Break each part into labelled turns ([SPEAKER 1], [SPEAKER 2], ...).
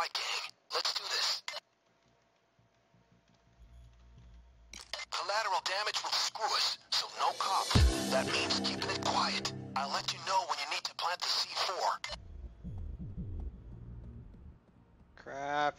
[SPEAKER 1] Alright, gang. Let's do this. Collateral damage will screw us, so no cops. That means keeping it quiet. I'll let you know when you need to plant the C4.
[SPEAKER 2] Crap.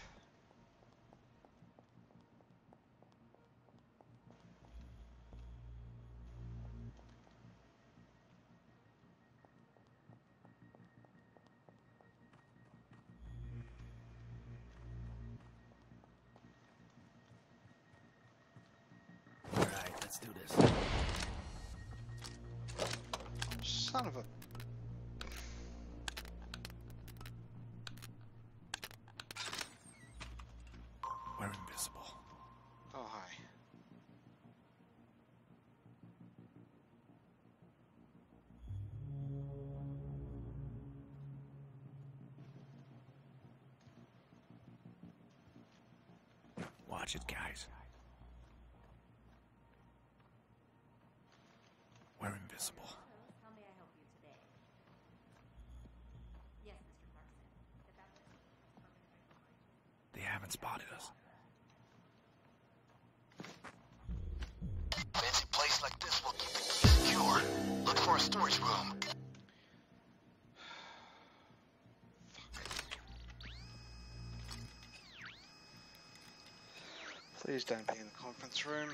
[SPEAKER 3] Let's do this.
[SPEAKER 2] Son of a...
[SPEAKER 3] We're invisible.
[SPEAKER 2] Oh, hi.
[SPEAKER 3] Watch it, guys. We're invisible.
[SPEAKER 4] How may I help you today? Yes, Mr. Clarkson.
[SPEAKER 3] They haven't spotted us.
[SPEAKER 1] Fancy place like this will keep the key secure. Look for a storage room.
[SPEAKER 2] Please don't be in the conference room.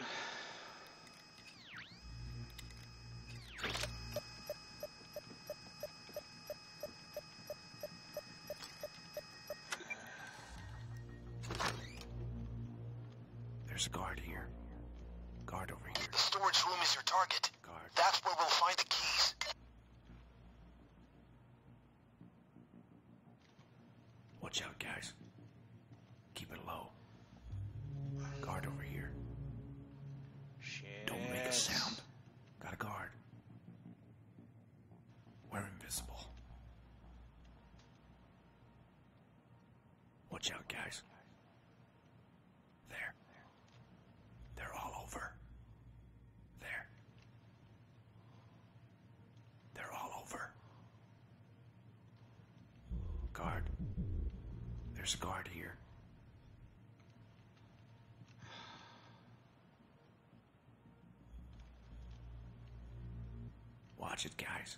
[SPEAKER 3] There's a guard here. Guard over here.
[SPEAKER 1] The storage room is your target.
[SPEAKER 3] Guard.
[SPEAKER 1] That's where we'll find the keys.
[SPEAKER 3] Watch out, guys. Keep it low. Guard over here.
[SPEAKER 2] Shit.
[SPEAKER 3] Don't make a sound. Got a guard. We're invisible. Watch out, guys. There. They're all over. There. They're all over. Guard. There's a guard here. Watch it, guys.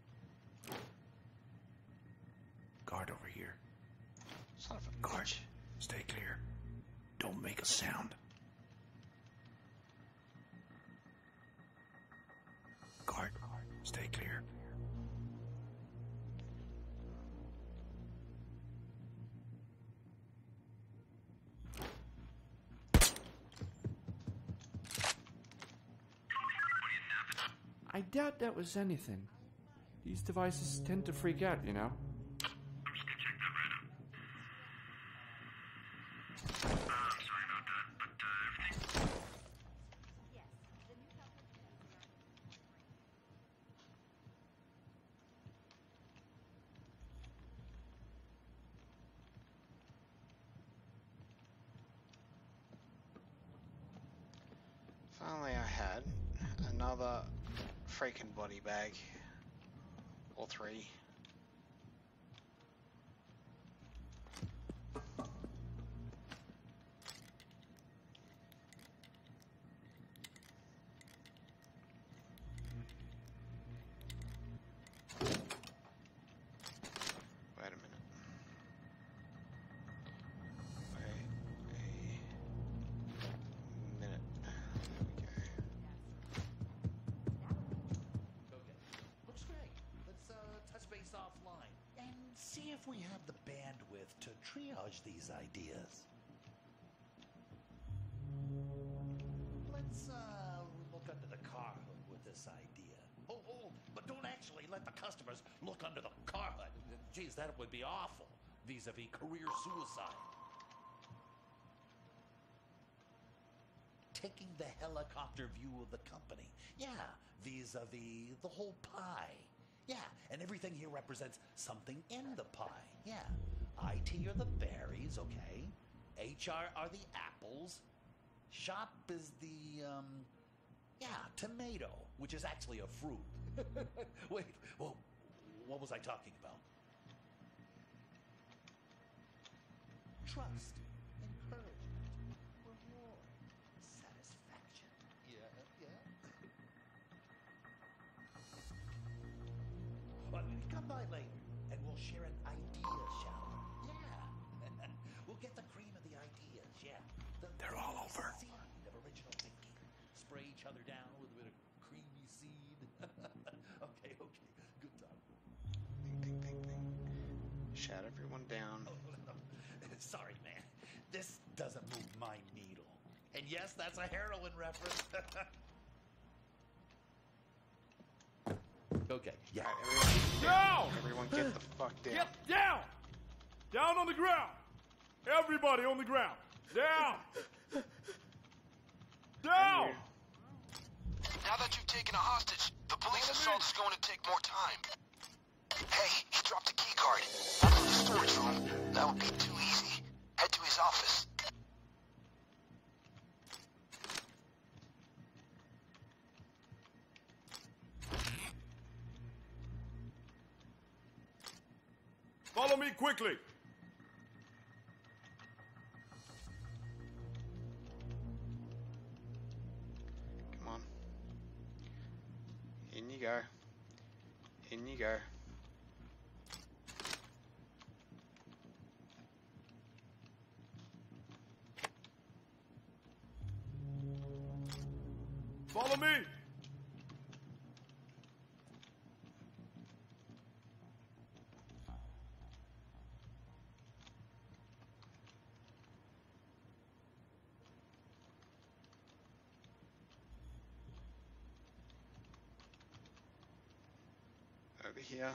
[SPEAKER 3] Guard over here.
[SPEAKER 2] Son of a
[SPEAKER 3] Guard,
[SPEAKER 2] bitch.
[SPEAKER 3] stay clear. Don't make a sound. Guard, stay clear.
[SPEAKER 5] I doubt that was anything. These devices tend to freak out, you know?
[SPEAKER 2] If only I had another freaking body bag. Or three. Wait a minute. Wait a minute.
[SPEAKER 6] Okay. Looks great. Let's touch base offline and see if we have the bandwidth to triage these ideas. Let's look under the car hood with this idea. Oh, but don't actually let the customers look under the car hood. Geez, that would be awful vis-a-vis career suicide. Taking the helicopter view of the company. Yeah, vis-a-vis the whole pie. Yeah, and everything here represents something in the pie. Yeah, IT are the berries, okay? HR are the apples. Shop is the, tomato, which is actually a fruit. Wait, well, what was I talking about? trust, encouragement, reward, satisfaction. Yeah. Well, come by later, and we'll share an idea shower. Yeah. We'll get the cream of the ideas, yeah.
[SPEAKER 3] They're all over.
[SPEAKER 6] Seed of original thinking. Spray each other down with a bit of creamy seed. Okay. Good talk.
[SPEAKER 2] Ding. Shout everyone down.
[SPEAKER 6] Oh, no. Sorry, man. This doesn't move my needle. And yes, that's a heroin reference. Okay, yeah.
[SPEAKER 2] Alright, everyone get the fuck down.
[SPEAKER 5] Get down! Down on the ground! Everybody on the ground! Down! Down!
[SPEAKER 1] Now that you've taken a hostage, the police assault is going to take more time. Hey, he dropped a key card. That's in the storage room. That would be too easy. Head to his office.
[SPEAKER 5] Follow me quickly!
[SPEAKER 2] Come on. In you go. In you go.
[SPEAKER 5] Follow me!
[SPEAKER 2] Over here.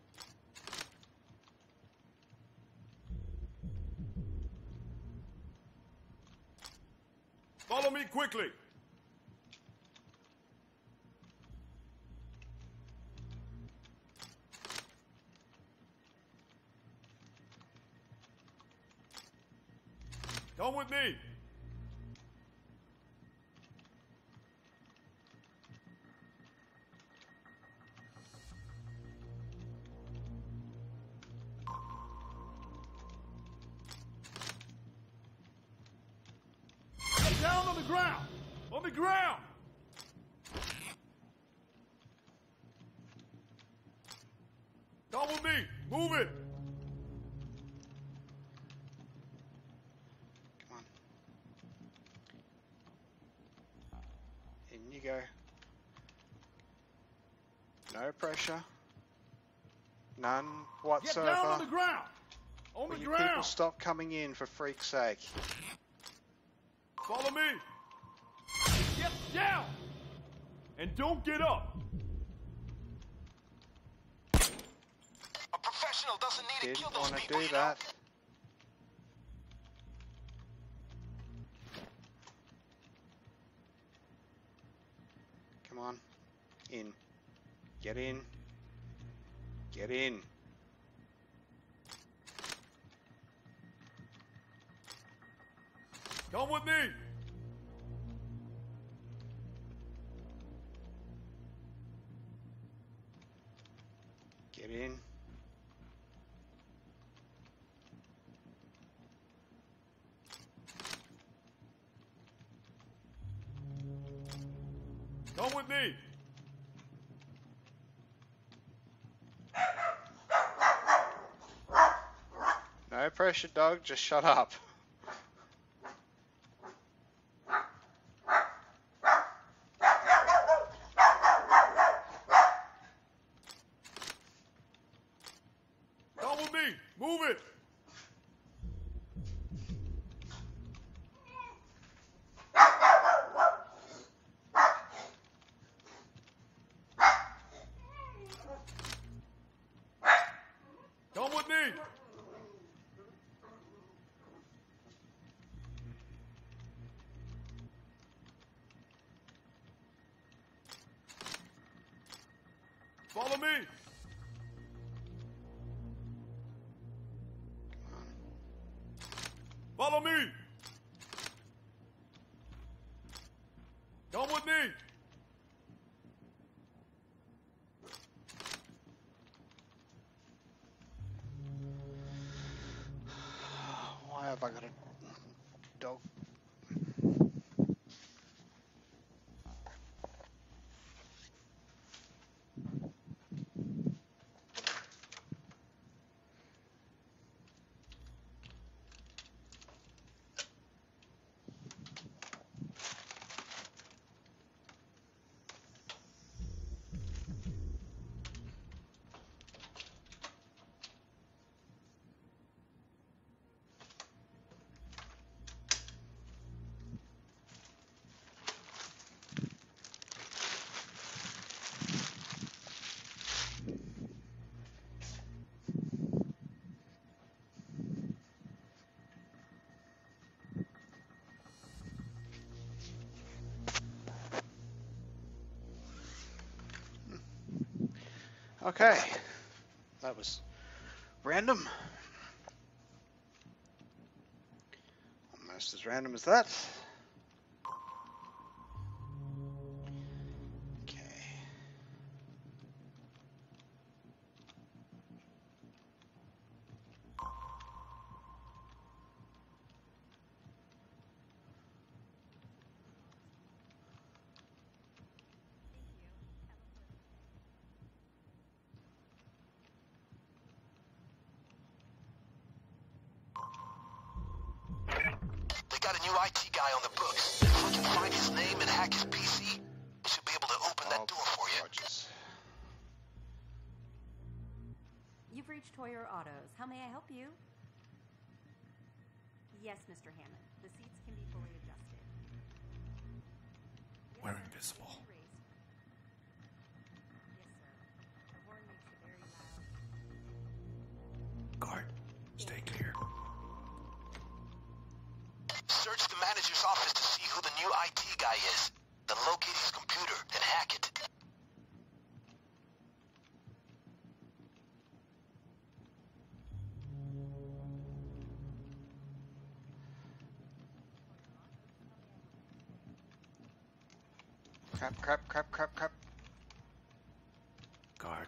[SPEAKER 5] Follow me quickly! Come with me! Get down on the ground! On the ground! Come with me! Move it!
[SPEAKER 2] Come on. In you go. No pressure. None whatsoever.
[SPEAKER 5] Get down on the ground! On
[SPEAKER 2] Will
[SPEAKER 5] the
[SPEAKER 2] you people
[SPEAKER 5] ground!
[SPEAKER 2] stop coming in, for freak's sake?
[SPEAKER 5] Follow me! Get down! And don't get up!
[SPEAKER 1] A professional doesn't need to
[SPEAKER 2] Didn't
[SPEAKER 1] kill those
[SPEAKER 2] want to
[SPEAKER 1] people,
[SPEAKER 2] do
[SPEAKER 1] you know?
[SPEAKER 2] that. Come on. In. Get in. Get in.
[SPEAKER 5] Come with me!
[SPEAKER 2] Get in.
[SPEAKER 5] Come with me!
[SPEAKER 2] No pressure, dog. Just shut up.
[SPEAKER 5] Come with me! Move it! Come with me! Follow me! Follow me! Come with me!
[SPEAKER 2] Why are have I got a dog? Okay, that was random. Almost as random as that. Okay.
[SPEAKER 1] They got a new IT guy on the books. If we can find his name and hack his PC, we should be able to open that door for you.
[SPEAKER 2] Rogers.
[SPEAKER 4] You've reached Toyer Autos. How may I help you? Yes, Mr. Hammond. The seats can be fully adjusted. Yes,
[SPEAKER 3] We're
[SPEAKER 4] sir.
[SPEAKER 3] invisible.
[SPEAKER 4] Yes, sir. The horn makes a very loud.
[SPEAKER 3] Guard, stay clear.
[SPEAKER 1] Search the manager's office to see who the new IT guy is. Then locate his computer and hack it.
[SPEAKER 2] Crap.
[SPEAKER 3] Guard,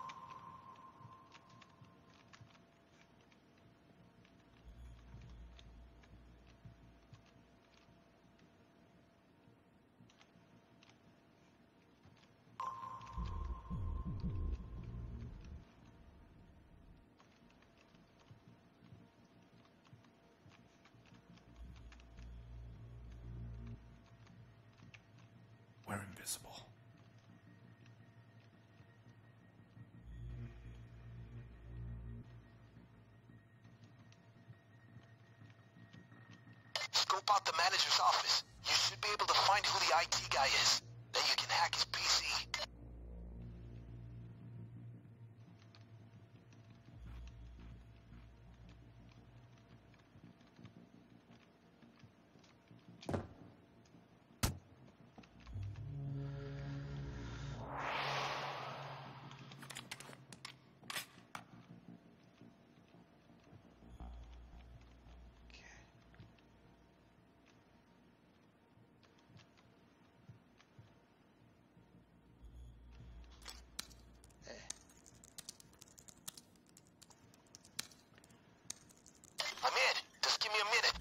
[SPEAKER 3] we're invisible.
[SPEAKER 1] Scope out the manager's office. You should be able to find who the IT guy is. Then you can hack his PC. I'm in. Just give me a minute.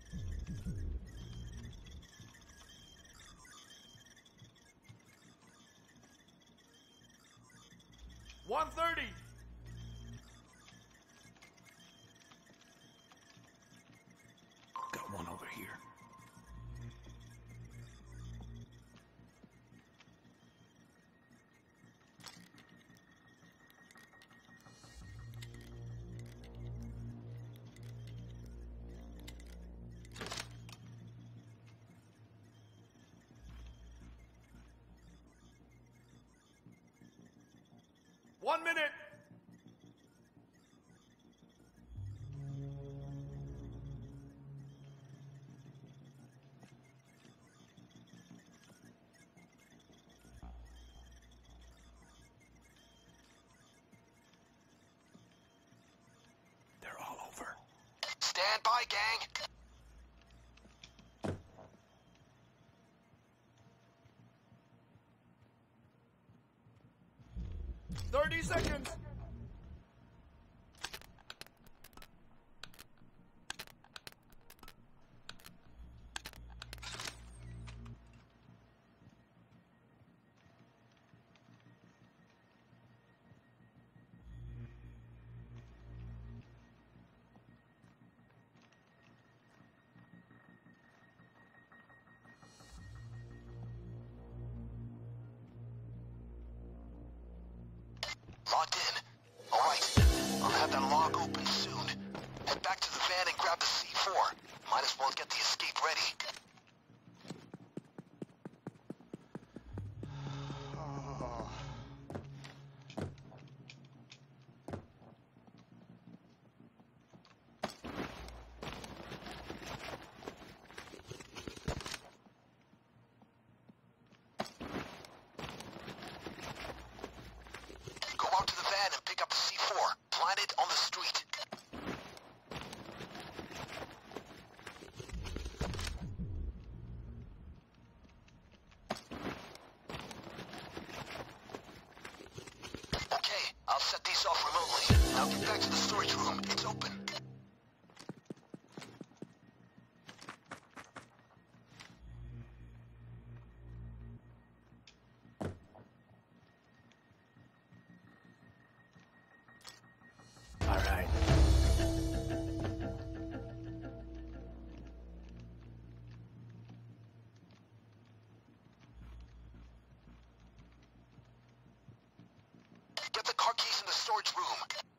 [SPEAKER 3] Got one over here. They're all over.
[SPEAKER 1] Stand by, gang.
[SPEAKER 5] 30 seconds!
[SPEAKER 1] grab the C4. Might as well get the escape ready.
[SPEAKER 2] Oh.
[SPEAKER 1] Go out to the van and pick up the C4. Plant it on the street. Okay, I'll set these off remotely. Now get back to the storage room. It's open.
[SPEAKER 3] All right.
[SPEAKER 1] Get the car keys in the storage room.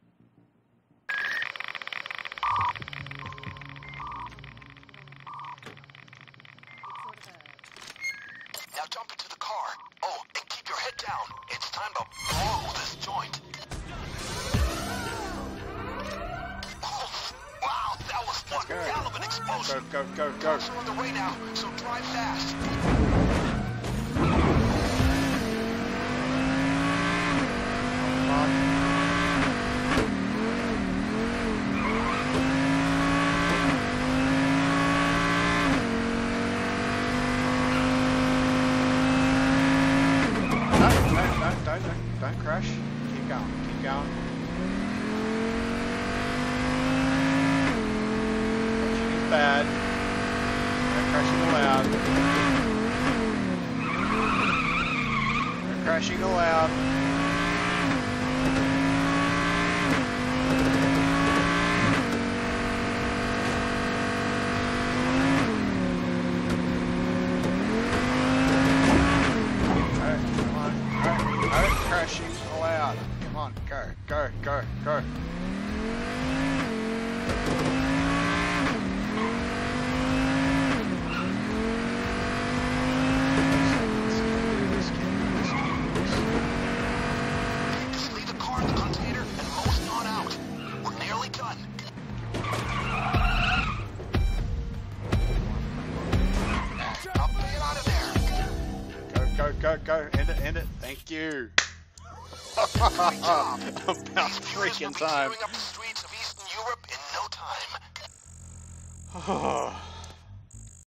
[SPEAKER 1] Now jump into the car. Oh, and keep your head down. It's time to blow this joint. Oh, wow, that was one
[SPEAKER 2] go.
[SPEAKER 1] hell of an explosion.
[SPEAKER 2] Go.
[SPEAKER 1] Cars are on the way now, so drive fast.
[SPEAKER 2] Don't crash. Keep going. Crashing is bad. No crashing allowed. No crashing allowed. Crashing allowed. Come on, go.
[SPEAKER 1] Just leave the car in the container and most on out. We're nearly done. Now get out of there.
[SPEAKER 2] Go. End it. Thank you.
[SPEAKER 1] Great job.
[SPEAKER 2] About
[SPEAKER 1] These viewers will
[SPEAKER 2] freaking
[SPEAKER 1] be
[SPEAKER 2] time.
[SPEAKER 1] clearing up the streets of Eastern Europe in no time.
[SPEAKER 2] Oh.